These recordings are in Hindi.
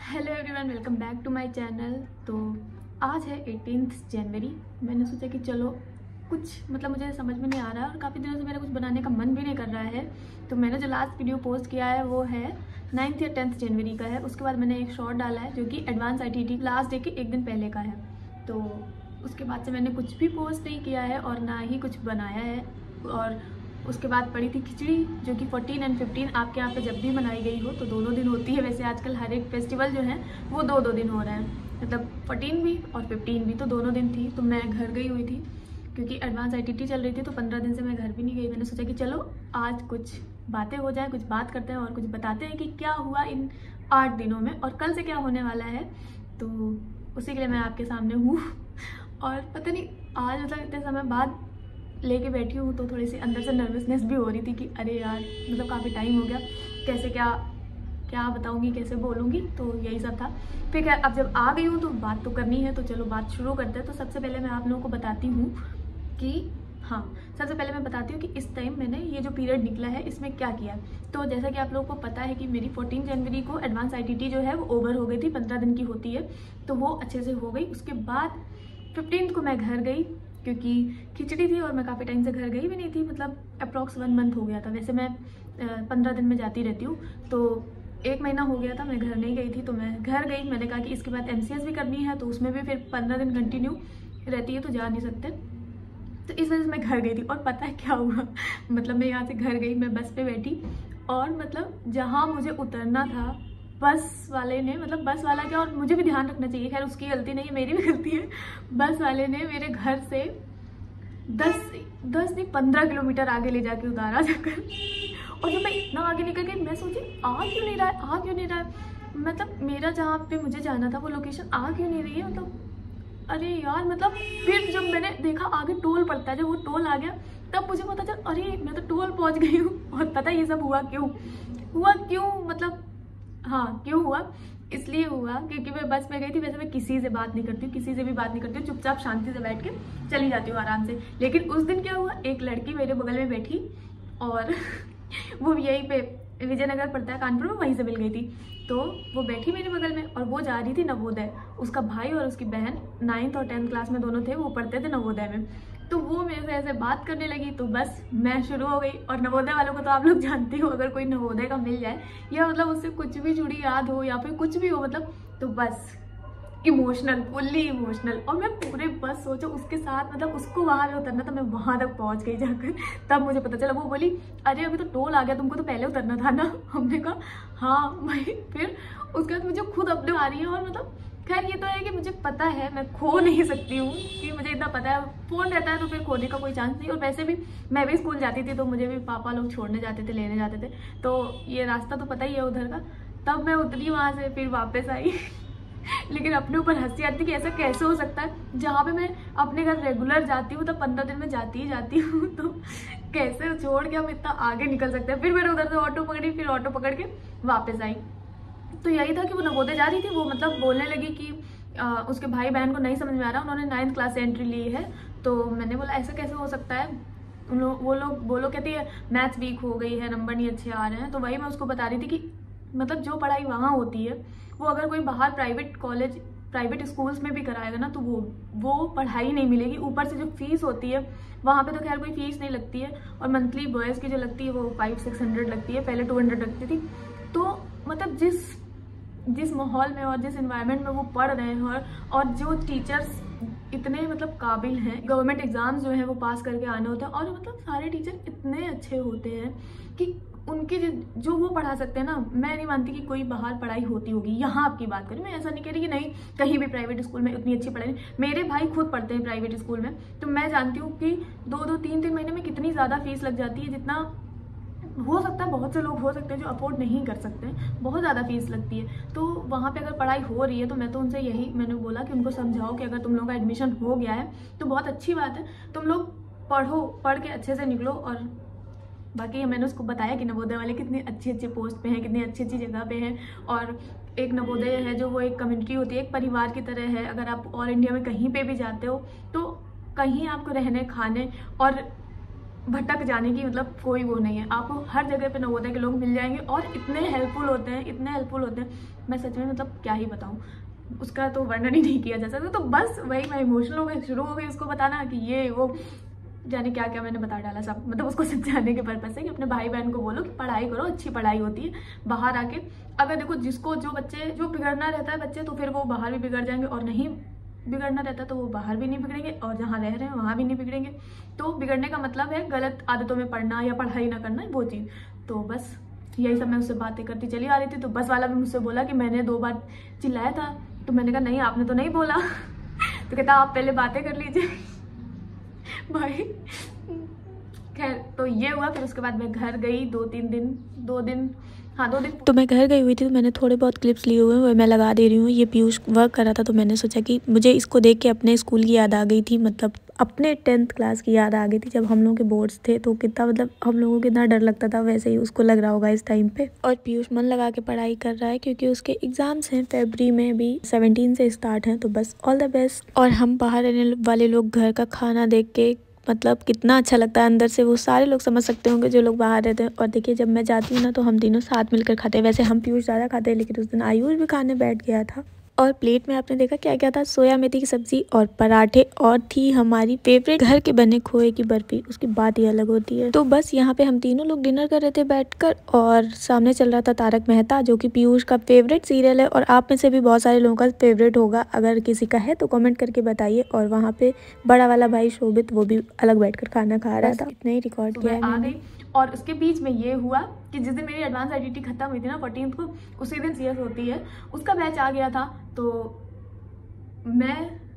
Hello everyone, welcome back to my channel. तो आज है 18 जनवरी। मैंने सोचा कि चलो कुछ मुझे समझ में नहीं आ रहा है और काफ़ी दिनों से मेरा कुछ बनाने का मन भी नहीं कर रहा है। तो मैंने जो लास्ट वीडियो पोस्ट किया है वो है 9th या 10th जनवरी का है। उसके बाद मैंने एक शॉर्ट डाला है जो कि एडवांस ITT लास्ट डे के एक दिन पहले का है। तो उसके बाद से मैंने कुछ भी पोस्ट नहीं किया है और ना ही कुछ बनाया है। और उसके बाद पड़ी थी खिचड़ी जो कि 14 और 15 आपके यहाँ पे जब भी मनाई गई हो तो दोनों दिन होती है। वैसे आजकल हर एक फेस्टिवल जो है वो दो दिन हो रहे हैं, मतलब 14 भी और 15 भी, तो दोनों दिन थी। तो मैं घर गई हुई थी क्योंकि एडवांस ITT चल रही थी, तो 15 दिन से मैं घर भी नहीं गई। मैंने सोचा कि चलो आज कुछ बातें हो जाए, कुछ बात करते हैं और कुछ बताते हैं कि क्या हुआ इन 8 दिनों में और कल से क्या होने वाला है। तो उसी के लिए मैं आपके सामने हूँ। और पता नहीं आज इतने समय बाद लेके बैठी हूँ तो थोड़ी सी अंदर से नर्वसनेस भी हो रही थी कि अरे यार काफ़ी टाइम हो गया, कैसे क्या बताऊँगी, कैसे बोलूँगी। तो यही सब था। फिर खैर अब जब आ गई हूँ तो बात तो करनी है, तो चलो बात शुरू करते हैं। तो सबसे पहले मैं आप लोगों को बताती हूँ कि सबसे पहले मैं बताती हूँ कि इस टाइम मैंने ये जो पीरियड निकला है इसमें क्या किया। तो जैसा कि आप लोगों को पता है कि मेरी 14 जनवरी को एडवांस ITT जो है वो ओवर हो गई थी, 15 दिन की होती है, तो वो अच्छे से हो गई। उसके बाद 15 को मैं घर गई क्योंकि खिचड़ी थी और मैं काफ़ी टाइम से घर गई भी नहीं थी, मतलब अप्रॉक्स 1 मंथ हो गया था। वैसे मैं 15 दिन में जाती रहती हूँ, तो 1 महीना हो गया था मैं घर नहीं गई थी। तो मैं घर गई, मैंने कहा कि इसके बाद MCS भी करनी है तो उसमें भी फिर 15 दिन कंटिन्यू रहती है तो जा नहीं सकते। तो इस वजह से मैं घर गई थी। और पता है क्या हुआ, मैं यहाँ से घर गई, मैं बस पे बैठी और जहाँ मुझे उतरना था बस वाले ने, बस वाला क्या, और मुझे भी ध्यान रखना चाहिए, खैर उसकी गलती नहीं है, मेरी भी गलती है। बस वाले ने मेरे घर से 10 नहीं 15 किलोमीटर आगे ले जाके उतारा जाकर। और जब मैं इतना आगे निकल गई मैं सोची आ क्यों नहीं रहा है, मेरा जहाँ पे मुझे जाना था वो लोकेशन आ क्यों नहीं रही है, अरे यार फिर जब मैंने देखा आगे टोल पड़ता है, जब वो टोल आ गया तब मुझे पता चल अरे मैं तो टोल पहुंच गई हूँ। और पता ये सब हुआ क्यों क्यों हुआ, इसलिए हुआ क्योंकि मैं बस में गई थी। वैसे मैं किसी से बात नहीं करती हूँ, किसी से भी बात नहीं करती हूँ, चुपचाप शांति से बैठ के चली जाती हूँ आराम से। लेकिन उस दिन क्या हुआ, एक लड़की मेरे बगल में बैठी और वो यहीं पे विजयनगर पड़ता है कानपुर में, वहीं से मिल गई थी। तो वो बैठी मेरे बगल में और वो जा रही थी नवोदय। उसका भाई और उसकी बहन 9th और 10th क्लास में दोनों थे, वो पढ़ते थे नवोदय में। तो वो मेरे से ऐसे बात करने लगी तो बस मैं शुरू हो गई। और नवोदय वालों को तो आप लोग जानते हो, अगर कोई नवोदय का मिल जाए या उससे कुछ भी जुड़ी याद हो या फिर कुछ भी हो तो बस इमोशनल, फुल्ली इमोशनल। और मैं पूरे बस सोचो उसके साथ उसको वहाँ पे उतरना था, मैं वहाँ तक पहुँच गई जाकर। तब मुझे पता चला, वो बोली अरे अभी तो टोल आ गया, तुमको तो पहले उतरना था ना। हमने कहा हाँ भाई। फिर उसके बाद मुझे खुद अपने आ रही है और खैर ये तो है कि मुझे पता है मैं खो नहीं सकती हूँ, कि मुझे इतना पता है फ़ोन रहता है तो फिर खोने का कोई चांस नहीं। और वैसे भी मैं भी स्कूल जाती थी तो मुझे भी पापा लोग छोड़ने जाते थे, लेने जाते थे, तो ये रास्ता तो पता ही है उधर का। तब मैं उतरी वहाँ से, फिर वापस आई। लेकिन अपने ऊपर हंसी आती कि ऐसा कैसे हो सकता है, जहाँ पे मैं अपने घर रेगुलर जाती हूँ तो 15 दिन में जाती ही जाती हूँ, तो कैसे छोड़ के हम इतना आगे निकल सकते हैं। फिर मैंने उधर से ऑटो पकड़ी, फिर ऑटो पकड़ के वापस आई। तो यही था कि वो नवोदय जा रही थी, वो बोलने लगी कि उसके भाई बहन को नहीं समझ में आ रहा, उन्होंने 9th क्लास से एंट्री ली है। तो मैंने बोला ऐसा कैसे हो सकता है, वो लोग कहती है मैथ्स वीक हो गई है, नंबर नहीं अच्छे आ रहे हैं। तो वही मैं उसको बता रही थी कि जो पढ़ाई वहाँ होती है वो अगर कोई बाहर प्राइवेट स्कूल्स में भी कराएगा ना तो वो पढ़ाई नहीं मिलेगी। ऊपर से जो फीस होती है वहाँ पे तो खैर कोई फीस नहीं लगती है, और मंथली बॉयज़ की जो लगती है वो 500-600 लगती है, पहले 200 लगती थी। तो जिस माहौल में और जिस एनवायरनमेंट में वो पढ़ रहे हैं और जो टीचर्स इतने काबिल हैं, गवर्नमेंट एग्जाम्स जो हैं वो पास करके आने होते हैं, और सारे टीचर इतने अच्छे होते हैं कि उनके जो वो पढ़ा सकते हैं ना, मैं नहीं मानती कि कोई बाहर पढ़ाई होती होगी। यहाँ आपकी बात करें, मैं ऐसा नहीं कह रही कि नहीं कहीं भी प्राइवेट स्कूल में उतनी अच्छी पढ़ाई नहीं। मेरे भाई खुद पढ़ते हैं प्राइवेट स्कूल में, तो मैं जानती हूँ कि 2-3 महीने में कितनी ज़्यादा फीस लग जाती है, जितना हो सकता है बहुत से लोग हो सकते हैं जो अफोर्ड नहीं कर सकते, बहुत ज़्यादा फीस लगती है। तो वहाँ पे अगर पढ़ाई हो रही है तो मैं तो उनसे मैंने बोला कि उनको समझाओ कि अगर तुम लोगों का एडमिशन हो गया है तो बहुत अच्छी बात है, तुम लोग पढ़ के अच्छे से निकलो। और बाकी मैंने उसको बताया कि नवोदय वाले कितने अच्छे पोस्ट पे हैं, कितनी अच्छी जगह पे हैं। और एक नवोदय है जो वो एक कम्युनिटी होती है, एक परिवार की तरह है। अगर आप ऑल इंडिया में कहीं पे भी जाते हो तो कहीं आपको रहने खाने और भटक जाने की मतलब कोई वो नहीं है। आपको हर जगह पे नवोदय के लोग मिल जाएंगे और इतने हेल्पफुल होते हैं, इतने हेल्पफुल होते हैं, मैं सच में मतलब क्या ही बताऊँ, उसका तो वर्णन ही नहीं किया जा सकता। तो बस वही मैं इमोशनल हो गई, शुरू हो गई उसको बताना कि ये वो जाने क्या क्या मैंने बता डाला सब, मतलब उसको समझाने के पर्पज से कि अपने भाई बहन को बोलो कि पढ़ाई करो, अच्छी पढ़ाई होती है। बाहर आके अगर देखो जिसको जो बच्चे जो बिगड़ना रहता है बच्चे, तो फिर वो बाहर भी बिगड़ जाएंगे, और नहीं बिगड़ना रहता तो वो बाहर भी नहीं बिगड़ेंगे, और जहाँ रह रहे हैं वहाँ भी नहीं बिगड़ेंगे। तो बिगड़ने का मतलब है गलत आदतों में पढ़ना या पढ़ाई ना करना, वो चीज़। तो बस यही सब मैं उससे बातें करती चली आ रही थी। तो बस वाला भी मुझसे बोला कि मैंने 2 बार चिल्लाया था। तो मैंने कहा नहीं, आपने तो नहीं बोला। तो कहता आप पहले बातें कर लीजिए। भाई खैर, तो ये हुआ। फिर उसके बाद मैं घर गई 2 दिन। तो मैं घर गई हुई थी, तो मैंने थोड़े बहुत क्लिप्स लिए हुए हैं, वो मैं लगा दे रही हूँ। ये पीयूष वर्क कर रहा था, तो मैंने सोचा कि मुझे इसको देख के अपने स्कूल की याद आ गई थी, मतलब अपने 10th क्लास की याद आ गई थी, जब हम लोगों के बोर्ड्स थे तो कितना मतलब हम लोगों को कितना डर लगता था, वैसे ही उसको लग रहा होगा इस टाइम पे। और पीयूष मन लगा के पढ़ाई कर रहा है, क्योंकि उसके एग्जाम्स हैं फरवरी में भी 17 से स्टार्ट हैं। तो बस ऑल द बेस्ट। और हम बाहर रहने वाले लोग घर का खाना देख के मतलब कितना अच्छा लगता है अंदर से, वो सारे लोग समझ सकते होंगे जो लोग बाहर रहते हैं। और देखिए जब मैं जाती हूँ ना, तो हम तीनों साथ मिलकर खाते हैं। वैसे हम पीयूष ज़्यादा खाते हैं, लेकिन उस दिन आयुष भी खाने बैठ गया था। और प्लेट में आपने देखा क्या क्या था, सोया मेथी की सब्जी और पराठे, और थी हमारी फेवरेट घर के बने खोए की बर्फी, उसकी बात ही अलग होती है। तो बस यहाँ पे हम तीनों लोग डिनर कर रहे थे बैठकर, और सामने चल रहा था तारक मेहता, जो कि पीयूष का फेवरेट सीरियल है, और आप में से भी बहुत सारे लोगों का फेवरेट होगा। अगर किसी का है तो कमेंट करके बताइए। और वहाँ पे बड़ा वाला भाई शोभित, वो भी अलग बैठकर खाना खा रहा था। इतना ही रिकॉर्ड किया है मैंने। और उसके बीच में ये हुआ कि जिस दिन मेरी एडवांस आईटीटी खत्म हुई थी ना 14th को, उसी दिन सीएस होती है, उसका बैच आ गया था। तो मैं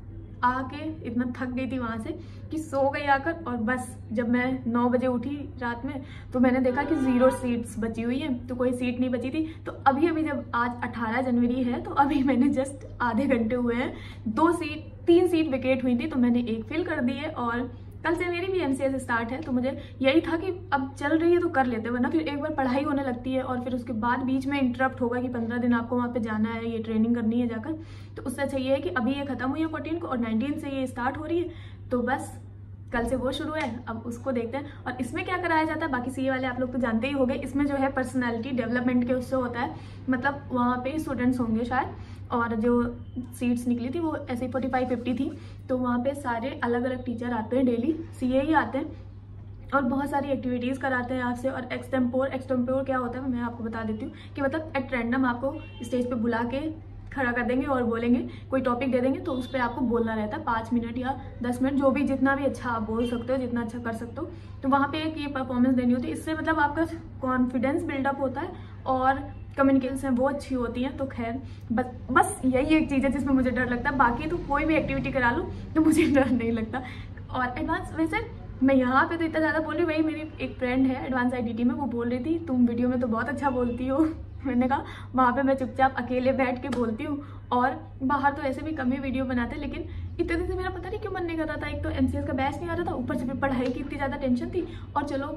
आके इतना थक गई थी वहाँ से कि सो गई आकर। और बस जब मैं 9 बजे उठी रात में, तो मैंने देखा कि 0 सीट्स बची हुई हैं, तो कोई सीट नहीं बची थी। तो अभी जब आज 18 जनवरी है, तो अभी मैंने जस्ट आधे घंटे हुए हैं 3 सीट वेकेट हुई थी, तो मैंने 1 फिल कर दी है। और कल से मेरी भी एमसीएस स्टार्ट है, तो मुझे यही था कि अब चल रही है तो कर लेते, वरना फिर एक बार पढ़ाई होने लगती है, और फिर उसके बाद बीच में इंटरप्ट होगा कि 15 दिन आपको वहाँ पे जाना है, ये ट्रेनिंग करनी है जाकर। तो उससे अच्छा ये है कि अभी ये खत्म हुई है 14 को, और 19 से ये स्टार्ट हो रही है। तो बस कल से वो शुरू है, अब उसको देखते हैं। और इसमें क्या कराया जाता है, बाकी सीए वाले आप लोग तो जानते ही होंगे। इसमें जो है पर्सनैलिटी डेवलपमेंट के उससे होता है, मतलब वहाँ पे स्टूडेंट्स होंगे शायद, और जो सीट्स निकली थी वो ऐसे 45-50 थी। तो वहाँ पे सारे अलग अलग टीचर आते हैं, डेली सीए ही आते हैं, और बहुत सारी एक्टिविटीज़ कराते हैं आपसे। और एक्सटेम्पोर क्या होता है मैं आपको बता देती हूँ कि मतलब एट रैंडम आपको स्टेज पे बुला के खड़ा कर देंगे और बोलेंगे, कोई टॉपिक दे देंगे, तो उस पर आपको बोलना रहता है 5 मिनट या 10 मिनट, जो भी जितना भी अच्छा आप बोल सकते हो, जितना अच्छा कर सकते हो। तो वहाँ पे एक ये परफॉर्मेंस देनी होती है। इससे मतलब आपका कॉन्फिडेंस बिल्डअप होता है और कम्युनिकेशन वो अच्छी होती है। तो खैर बस यही एक चीज़ है जिसमें मुझे डर लगता है, बाकी तो कोई भी एक्टिविटी करा लूँ तो मुझे डर नहीं लगता। और एडवांस वैसे मैं यहाँ पे तो इतना ज़्यादा बोल रही हूँ, वही मेरी एक फ्रेंड है एडवांस आईटीटी में, वो बोल रही थी तुम वीडियो में तो बहुत अच्छा बोलती हो। मैंने कहा वहाँ पे मैं चुपचाप अकेले बैठ के बोलती हूँ, और बाहर तो ऐसे भी कम ही वीडियो बनाते हैं। लेकिन इतने दिन से मेरा पता नहीं क्यों मन नहीं कर रहा था, एक तो एमसीएस का बैच नहीं आ रहा था, ऊपर से फिर पढ़ाई की इतनी ज़्यादा टेंशन थी। और चलो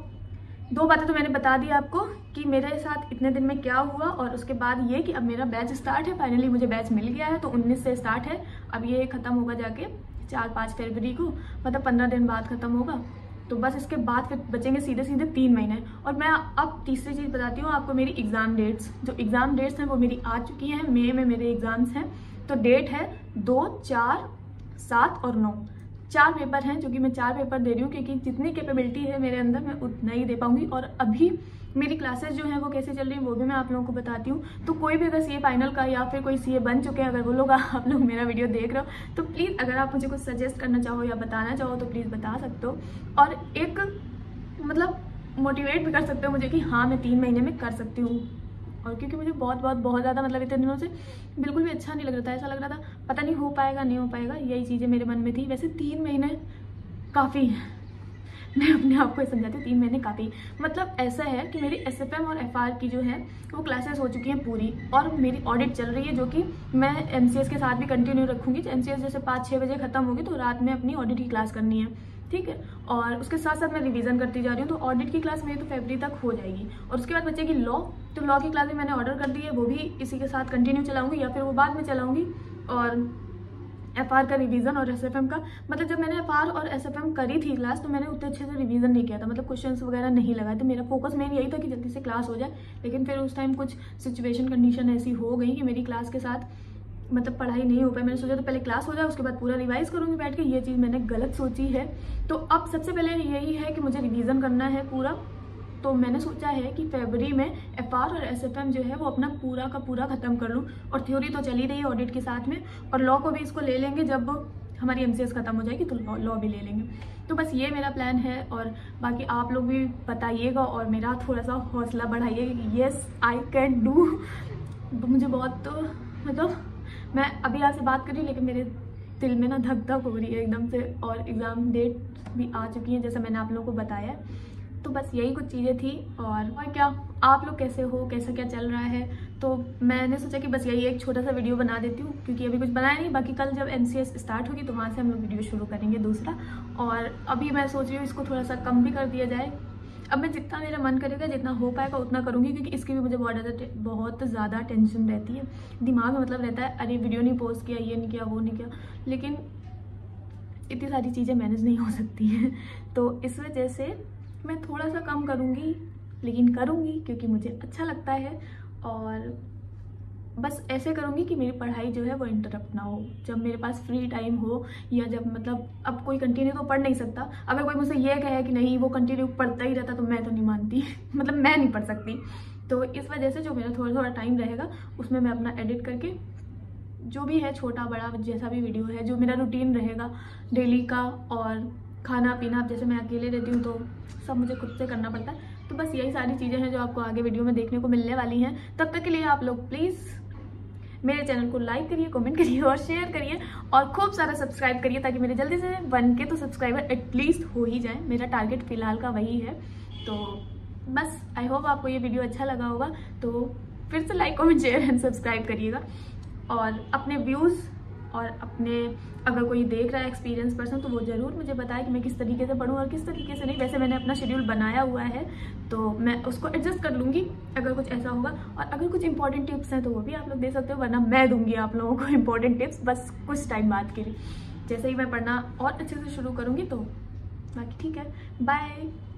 2 बातें तो मैंने बता दी आपको कि मेरे साथ इतने दिन में क्या हुआ, और उसके बाद ये कि अब मेरा बैच स्टार्ट है, फाइनली मुझे बैच मिल गया है। तो 19 से स्टार्ट है, अब ये ख़त्म होगा जाके 4-5 फरवरी को, मतलब 15 दिन बाद ख़त्म होगा। तो बस इसके बाद फिर बचेंगे सीधे 3 महीने। और मैं अब तीसरी चीज़ बताती हूँ आपको, मेरी एग्ज़ाम डेट्स, जो एग्ज़ाम डेट्स हैं वो मेरी आ चुकी हैं। मई में मेरे एग्ज़ाम्स हैं, तो डेट है 2, 4, 7 और 9, 4 पेपर हैं, जो कि मैं 4 पेपर दे रही हूँ, क्योंकि जितनी कैपेबिलिटी है मेरे अंदर मैं उतना ही दे पाऊँगी। और अभी मेरी क्लासेस जो हैं वो कैसे चल रही हैं वो भी मैं आप लोगों को बताती हूँ। तो कोई भी अगर सीए फाइनल का या फिर कोई सीए बन चुके हैं, अगर वो लोग आप लोग मेरा वीडियो देख रहे हो, तो प्लीज़ अगर आप मुझे कुछ सजेस्ट करना चाहो या बताना चाहो तो प्लीज़ बता सकते हो, और एक मतलब मोटिवेट भी कर सकते हो मुझे कि हाँ मैं 3 महीने में कर सकती हूँ। और क्योंकि मुझे बहुत ज़्यादा मतलब इतने दिनों से बिल्कुल भी अच्छा नहीं लग रहा था, ऐसा लग रहा था पता नहीं हो पाएगा नहीं हो पाएगा, यही चीज़ें मेरे मन में थी। वैसे 3 महीने काफ़ी है, मैं अपने आप को समझाती हूँ 3 महीने काफ़ी। मतलब ऐसा है कि मेरी एसएफएम और एफआर की जो है वो क्लासेस हो चुकी हैं पूरी, और मेरी ऑडिट चल रही है, जो कि मैं एमसीएस के साथ भी कंटिन्यू रखूँगी। एमसीएस जैसे 5-6 बजे खत्म होगी, तो रात में अपनी ऑडिट की क्लास करनी है, ठीक है। और उसके साथ साथ मैं रिवीजन करती जा रही हूँ, तो ऑडिट की क्लास मेरी तो फरवरी तक हो जाएगी। और उसके बाद बचेगी लॉ, तो लॉ की क्लास भी मैंने ऑर्डर कर दी है, वो भी इसी के साथ कंटिन्यू चलाऊँगी या फिर वो बाद में चलाऊँगी। और FR का रिवीजन और SFM का, मतलब जब मैंने FR और SFM करी थी क्लास तो मैंने उतने अच्छे से रिवीजन नहीं किया था, मतलब क्वेश्चंस वगैरह नहीं लगाए, तो मेरा फोकस मेन यही था कि जल्दी से क्लास हो जाए। लेकिन फिर उस टाइम कुछ सिचुएशन कंडीशन ऐसी हो गई कि मेरी क्लास के साथ मतलब पढ़ाई नहीं हो पाई। मैंने सोचा तो पहले क्लास हो जाए उसके बाद पूरा रिवाइज करूँगी बैठ के, ये चीज़ मैंने गलत सोची है। तो अब सबसे पहले यही है कि मुझे रिवीजन करना है पूरा। तो मैंने सोचा है कि फरवरी में FR और SFM जो है वो अपना पूरा का पूरा ख़त्म कर लूँ, और थ्योरी तो चली रही है ऑडिट के साथ में, और लॉ को भी इसको ले लेंगे जब हमारी MCS ख़त्म हो जाएगी तो लॉ भी ले लेंगे। तो बस ये मेरा प्लान है, और बाकी आप लोग भी बताइएगा और मेरा थोड़ा सा हौसला बढ़ाइएगा कि येस आई कैन डू। मुझे बहुत मतलब मैं अभी आपसे बात कर रही हूँ लेकिन मेरे दिल में ना धक धक हो रही है एकदम से, और एग्ज़ाम डेट भी आ चुकी है जैसा मैंने आप लोगों को बताया। तो बस यही कुछ चीज़ें थी। और क्या आप लोग कैसे हो, कैसा क्या चल रहा है? तो मैंने सोचा कि बस यही एक छोटा सा वीडियो बना देती हूँ, क्योंकि अभी कुछ बनाया नहीं। बाकी कल जब MCS स्टार्ट होगी तो वहाँ से हम लोग वीडियो शुरू करेंगे दूसरा। और अभी मैं सोच रही हूँ इसको थोड़ा सा कम भी कर दिया जाए। अब मैं जितना मेरा मन करेगा, जितना हो पाएगा उतना करूँगी, क्योंकि इसकी भी मुझे बहुत ज़्यादा टेंशन रहती है दिमाग में। मतलब रहता है अरे वीडियो नहीं पोस्ट किया, ये नहीं किया, वो नहीं किया, लेकिन इतनी सारी चीज़ें मैनेज नहीं हो सकती हैं। तो इस वजह से मैं थोड़ा सा कम करूँगी, लेकिन करूँगी क्योंकि मुझे अच्छा लगता है। और बस ऐसे करूँगी कि मेरी पढ़ाई जो है वो इंटरप्ट ना हो, जब मेरे पास फ्री टाइम हो, या जब मतलब अब कोई कंटिन्यू तो पढ़ नहीं सकता। अगर कोई मुझसे ये कहे कि नहीं वो कंटिन्यू पढ़ता ही रहता तो मैं तो नहीं मानती मतलब मैं नहीं पढ़ सकती। तो इस वजह से जो मेरा थोड़ा थोड़ा टाइम रहेगा उसमें मैं अपना एडिट करके जो भी है छोटा बड़ा जैसा भी वीडियो है, जो मेरा रूटीन रहेगा डेली का, और खाना पीना, अब जैसे मैं अकेले रहती हूँ तो सब मुझे खुद से करना पड़ता है। तो बस यही सारी चीज़ें हैं जो आपको आगे वीडियो में देखने को मिलने वाली हैं। तब तक के लिए आप लोग प्लीज़ मेरे चैनल को लाइक करिए, कमेंट करिए और शेयर करिए, और खूब सारा सब्सक्राइब करिए, ताकि मेरे जल्दी से 1K तो सब्सक्राइबर एटलीस्ट हो ही जाए। मेरा टारगेट फ़िलहाल का वही है। तो बस आई होप आपको ये वीडियो अच्छा लगा होगा, तो फिर से like comment share and subscribe करिएगा। और अपने व्यूज़ और अपने अगर कोई देख रहा है एक्सपीरियंस पर्सन तो वो ज़रूर मुझे बताए कि मैं किस तरीके से पढूं और किस तरीके से नहीं। वैसे मैंने अपना शेड्यूल बनाया हुआ है तो मैं उसको एडजस्ट कर लूँगी अगर कुछ ऐसा होगा। और अगर कुछ इंपॉर्टेंट टिप्स हैं तो वो भी आप लोग दे सकते हो, वरना मैं दूंगी आप लोगों को इंपॉर्टेंट टिप्स बस कुछ टाइम बाद के लिए। जैसे ही मैं पढ़ना और अच्छे से शुरू करूँगी तो बाकी ठीक है। बाय।